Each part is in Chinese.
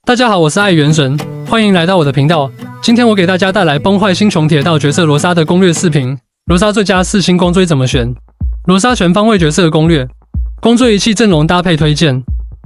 大家好，我是爱元神，欢迎来到我的频道。今天我给大家带来崩坏星穹铁道角色罗莎的攻略视频。罗莎最佳4星光锥怎么选？罗莎全方位角色攻略，光锥仪器阵容搭配推荐。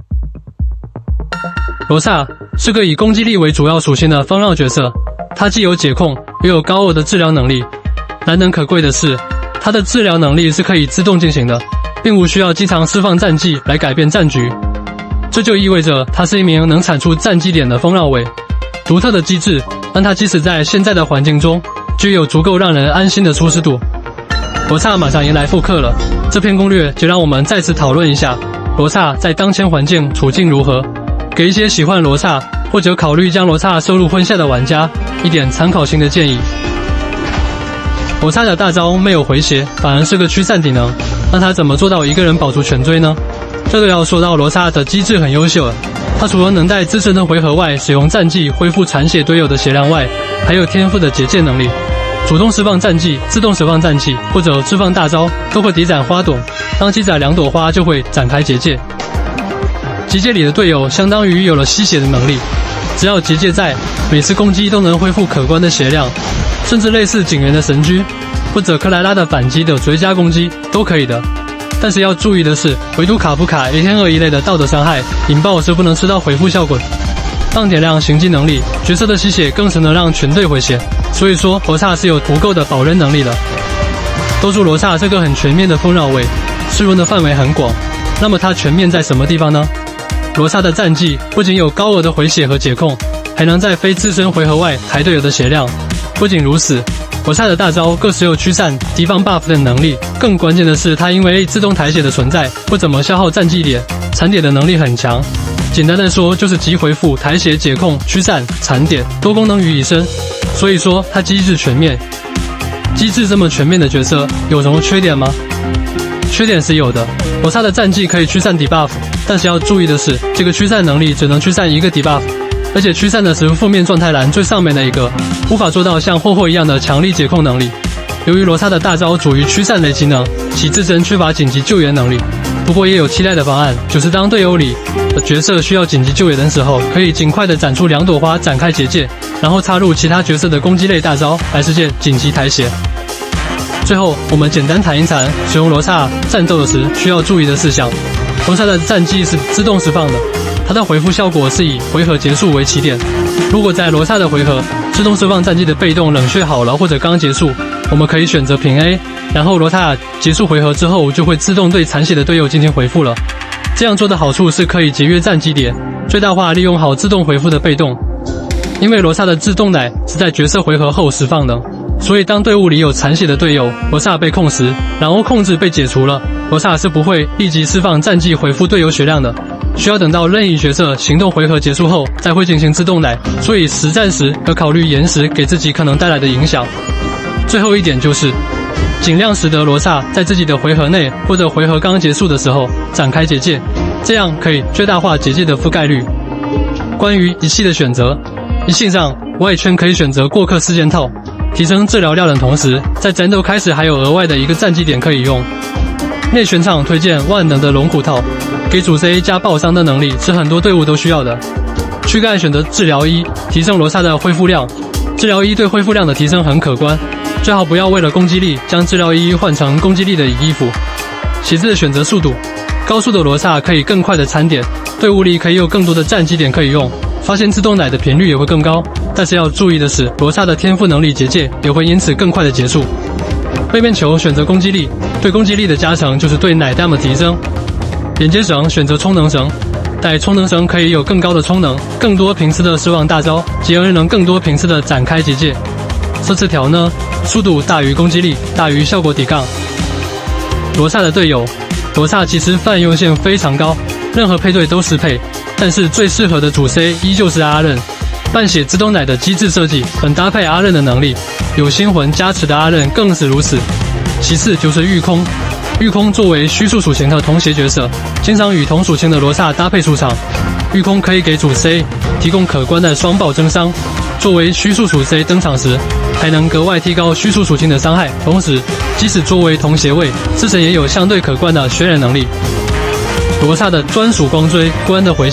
罗莎是个以攻击力为主要属性的风绕角色，它既有解控，又有高额的治疗能力。难能可贵的是，它的治疗能力是可以自动进行的，并无需要经常释放战技来改变战局。这就意味着它是一名能产出战绩点的风绕尾。独特的机制让它即使在现在的环境中，具有足够让人安心的舒适度。罗刹马上迎来复刻了，这篇攻略就让我们再次讨论一下罗刹在当前环境处境如何，给一些喜欢罗刹或者考虑将罗刹收入麾下的玩家一点参考性的建议。罗刹的大招没有回血，反而是个驱散体能，那他怎么做到一个人保住全锥呢？这就要说到罗刹的机制很优秀了，他除了能在自身的回合外使用战技恢复残血队友的血量外，还有天赋的结界能力，主动释放战技、自动释放战器或者释放大招都会抵斩花朵，当击斩2朵花就会展开结界。结界里的队友相当于有了吸血的能力，只要结界在，每次攻击都能恢复可观的血量，甚至类似警员的神狙或者克莱拉的反击的追加攻击都可以的。但是要注意的是，唯独卡夫卡、A天2一类的道德伤害引爆是不能吃到回复效果的。浪铁量行击能力，角色的吸血更是能让全队回血，所以说罗刹是有足够的保人能力的。都说罗刹是个很全面的风绕位，适用的范围很广，那么它全面在什么地方呢？罗刹的战技不仅有高额的回血和解控，还能在非自身回合外抬队友的血量。不仅如此，罗刹的大招各时有驱散、敌方 buff 的能力，更关键的是，它因为自动抬血的存在，不怎么消耗战绩点，残点的能力很强。简单的说，就是集回复、抬血、解控、驱散、残点多功能于一身。所以说，它机制全面。机制这么全面的角色，有什么缺点吗？缺点是有的。罗刹的战技可以驱散 debuff， 但是要注意的是，这个驱散能力只能驱散一个 debuff。而且驱散的是负面状态栏最上面的一个，无法做到像霍霍一样的强力解控能力。由于罗刹的大招主于驱散类技能，其自身缺乏紧急救援能力。不过也有替代的方案，就是当队友里的角色需要紧急救援的时候，可以尽快的展出2朵花展开结界，然后插入其他角色的攻击类大招来实现紧急抬血。最后我们简单谈一谈使用罗刹战斗时需要注意的事项。罗刹的战技是自动释放的，它的回复效果是以回合结束为起点。如果在罗刹的回合自动释放战技的被动冷却好了或者刚结束，我们可以选择平 A， 然后罗刹结束回合之后就会自动对残血的队友进行回复了。这样做的好处是可以节约战绩点，最大化利用好自动回复的被动。因为罗刹的自动奶是在角色回合后释放的，所以当队伍里有残血的队友，罗刹被控时，然后控制被解除了，罗刹是不会立即释放战技回复队友血量的，需要等到任意角色行动回合结束后才会进行自动奶，所以实战时要考虑延时给自己可能带来的影响。最后一点就是，尽量使得罗刹在自己的回合内或者回合刚结束的时候展开结界，这样可以最大化结界的覆盖率。关于仪器的选择，仪器上外圈可以选择过客事件套，提升治疗量的同时，在战斗开始还有额外的一个战绩点可以用。内旋场推荐万能的龙骨套，给主 C 加爆伤的能力是很多队伍都需要的。躯干选择治疗1，提升罗刹的恢复量。治疗1对恢复量的提升很可观，最好不要为了攻击力将治疗1换成攻击力的衣服。其次选择速度，高速的罗刹可以更快的参点，队伍里可以有更多的战绩点可以用，发现自动奶的频率也会更高。但是要注意的是，罗刹的天赋能力结界也会因此更快的结束。背面球选择攻击力，对攻击力的加成就是对奶量的提升。连接绳选择充能绳，带充能绳可以有更高的充能，更多频次的释放大招，进而能更多频次的展开结界。射刺条呢，速度大于攻击力，大于效果抵抗。罗刹的队友，罗刹其实泛用性非常高，任何配对都适配，但是最适合的主 C 依旧是阿任。半血自动奶的机制设计很搭配阿任的能力，有星魂加持的阿任更是如此。其次就是御空，御空作为虚数属性的同血角色，经常与同属性的罗刹搭配出场。御空可以给主 C 提供可观的双爆增伤，作为虚数属 C 登场时，还能格外提高虚数属性的伤害，同时即使作为同血位，自身也有相对可观的渲染能力。罗刹的专属光锥关的回响，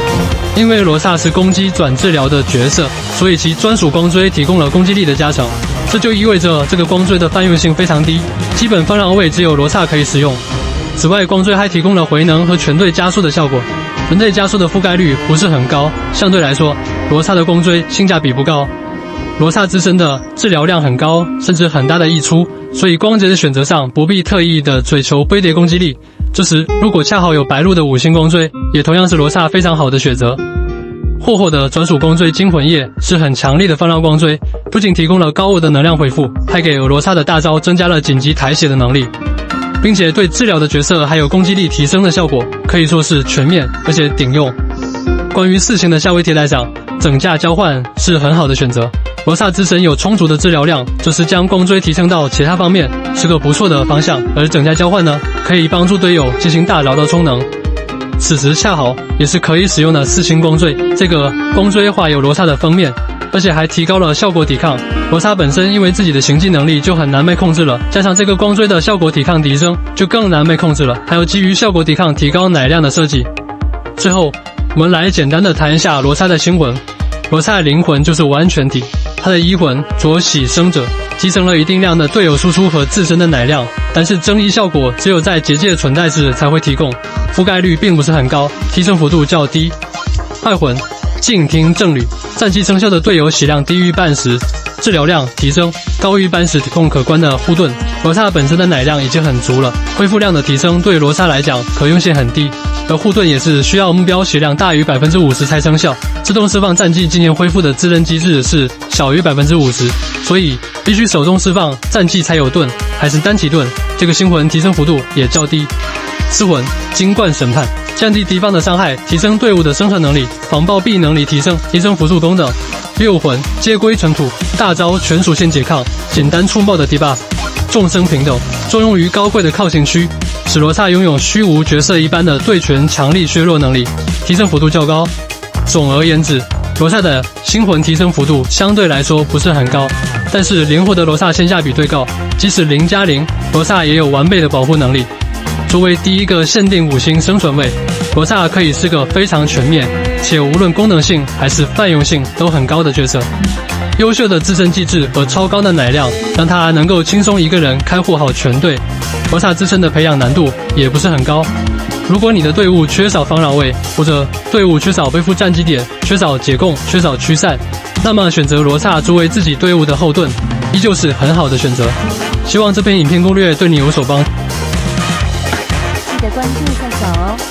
因为罗萨是攻击转治疗的角色，所以其专属光锥提供了攻击力的加成。这就意味着这个光锥的泛用性非常低，基本方让位只有罗萨可以使用。此外，光锥还提供了回能和全队加速的效果。人类加速的覆盖率不是很高，相对来说，罗萨的光锥性价比不高。罗萨自身的治疗量很高，甚至很大的溢出，所以光洁的选择上不必特意的追求堆叠攻击力。这时，如果恰好有白鹿的5星光锥，也同样是罗萨非常好的选择。霍霍的专属光锥惊魂夜是很强力的放浪光锥，不仅提供了高额的能量恢复，还给罗萨的大招增加了紧急抬血的能力，并且对治疗的角色还有攻击力提升的效果，可以说是全面而且顶用。关于4星的夏威贴带上，整架交换是很好的选择。罗萨自身有充足的治疗量，这是将光锥提升到其他方面是个不错的方向，而整架交换呢，可以帮助队友进行大饶的充能。此时恰好也是可以使用的4星光锥，这个光锥画有罗萨的封面，而且还提高了效果抵抗。罗萨本身因为自己的行进能力就很难被控制了，加上这个光锥的效果抵抗提升，就更难被控制了。还有基于效果抵抗提高奶量的设计。最后，我们来简单的谈一下罗萨的星魂。罗萨的灵魂就是完全体，他的一魂左喜生者集成了一定量的队友输出和自身的奶量，但是增益效果只有在结界存在时才会提供，覆盖率并不是很高，提升幅度较低。二魂静听正侣，战绩生效的队友血量低于半时，治疗量提升，高于半时提供可观的护盾。罗萨本身的奶量已经很足了，恢复量的提升对罗萨来讲可用性很低，而护盾也是需要目标血量大于 50% 才生效。自动释放战绩进行恢复的自认机制是小于 50%， 所以必须手动释放战绩才有盾，还是单体盾，这个星魂提升幅度也较低。4魂金冠审判，降低敌方的伤害，提升队伍的生存能力，防暴臂能力提升，提升辅助功能。6魂接归尘土，大招全属性解抗，简单粗暴的 debuff， 众生平等，作用于高贵的靠近区，使罗萨拥有虚无角色一般的对拳强力削弱能力，提升幅度较高。总而言之，罗萨的星魂提升幅度相对来说不是很高，但是灵活的罗萨性价比最高，即使0+0，罗萨也有完备的保护能力。作为第一个限定5星生存位，罗萨可以是个非常全面且无论功能性还是泛用性都很高的角色。优秀的自身机制和超高的奶量让他能够轻松一个人开护好全队。罗萨自身的培养难度也不是很高，如果你的队伍缺少防扰位，或者队伍缺少背负战绩点，缺少解控，缺少驱散，那么选择罗萨作为自己队伍的后盾依旧是很好的选择。希望这篇影片攻略对你有所帮助。 记得关注下小哦。